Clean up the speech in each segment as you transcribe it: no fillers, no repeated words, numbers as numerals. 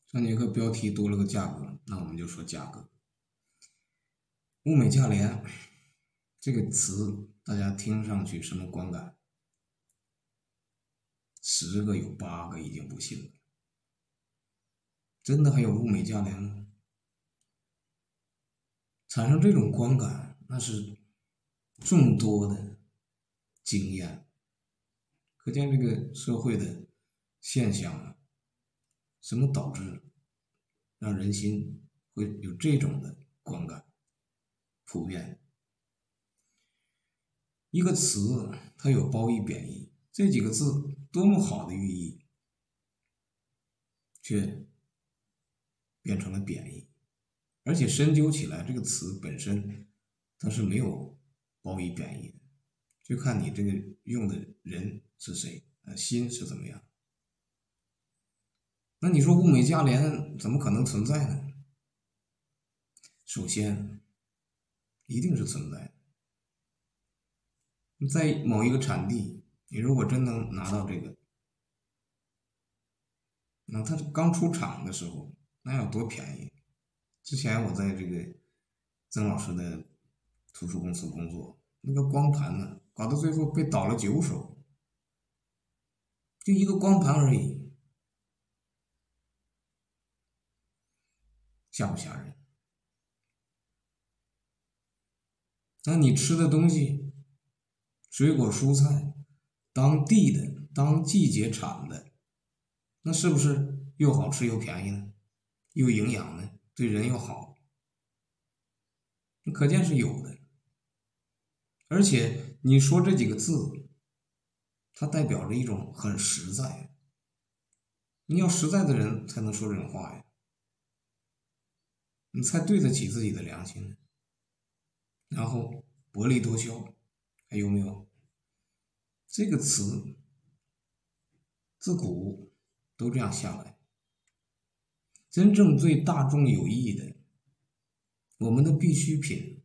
上节课标题多了个价格，那我们就说价格。物美价廉这个词，大家听上去什么观感？10个有8个已经不信了。真的还有物美价廉吗？产生这种观感，那是众多的经验，可见这个社会的现象啊，什么导致让人心会有这种的观感？普遍一个词，它有褒义、贬义，这几个字多么好的寓意，却变成了贬义。而且深究起来，这个词本身它是没有褒义贬义的，就看你这个用的人是谁，心是怎么样。那你说物美价廉怎么可能存在呢？首先，一定是存在的。在某一个产地，你如果真能拿到这个，那它刚出厂的时候，那要多便宜。之前我在这个曾老师的图书公司工作，那个光盘呢，搞到最后被倒了9手，就一个光盘而已，吓不吓人？那你吃的东西，水果蔬菜，当地的、当季节产的，那是不是又好吃又便宜呢？又营养呢？对人又好？可见是有的。而且你说这几个字，它代表着一种很实在。你要实在的人才能说这种话呀，你才对得起自己的良心。然后薄利多销，还有没有？这个词自古都这样下来。真正对大众有益的，我们的必需品，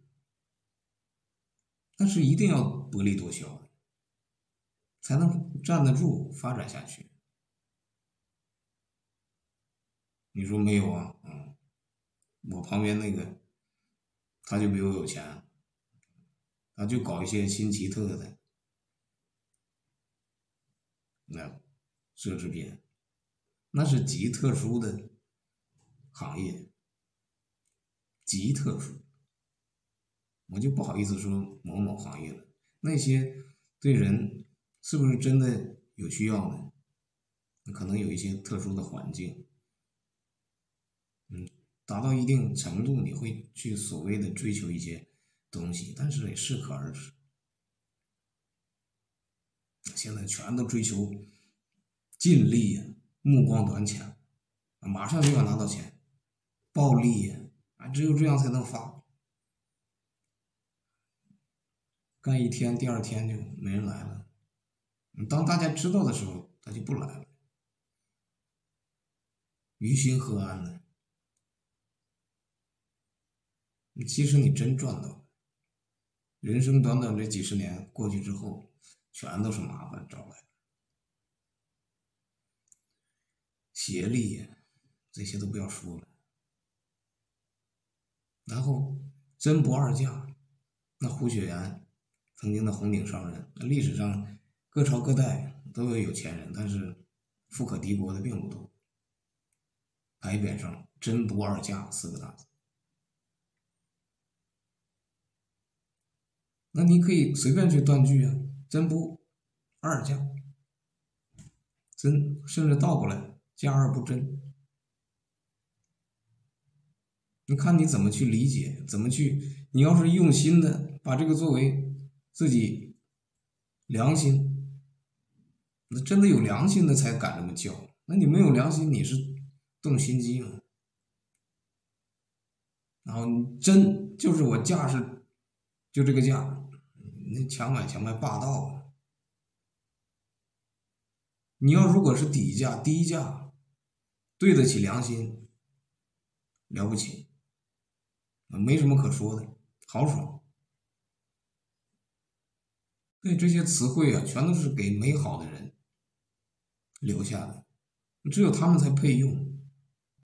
那是一定要薄利多销的，才能站得住，发展下去。你说没有啊？我旁边那个，他就比我有钱，他就搞一些新奇特的那奢侈品，那是极特殊的行业，极特殊。我就不好意思说某某行业了，那些对人是不是真的有需要呢？可能有一些特殊的环境，达到一定程度，你会去所谓的追求一些东西，但是也适可而止。现在全都追求尽力呀，目光短浅，马上就要拿到钱，暴利呀，只有这样才能发。干一天，第2天就没人来了。当大家知道的时候，他就不来了，于心何安呢？其实你真赚到了，人生短短这几十年过去之后，全都是麻烦找来的，协力这些都不要说了。然后真不二价，那胡雪岩曾经的红顶商人，历史上各朝各代都有有钱人，但是富可敌国的并不多。牌匾上真不二价4个大字，那你可以随便去断句啊，真不二价，真甚至倒过来价二不真。你看你怎么去理解，怎么去？你要是用心的把这个作为自己良心，那真的有良心的才敢这么叫。那你没有良心，你是动心机吗？然后你真就是我价是就这个价，那强买强卖霸道啊！你要如果是底价低价，对得起良心，了不起，没什么可说的，豪爽。对，这些词汇啊，全都是给美好的人留下的，只有他们才配用。